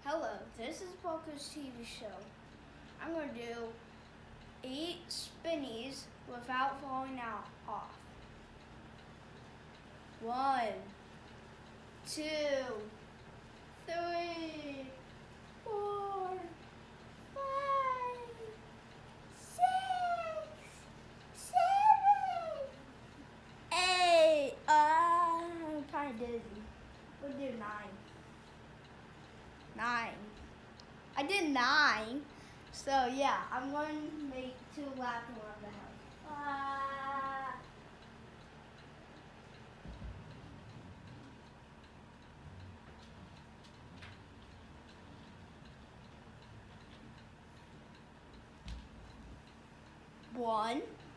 Hello, this is Poco's TV show. I'm going to do 8 spinnies without falling off. 1, 2, 3, 4, 5, 6, 7, 8. I'm kind of dizzy. We'll do 9. 9. I did 9. So yeah, I'm going to make 2 laps around the house. 1,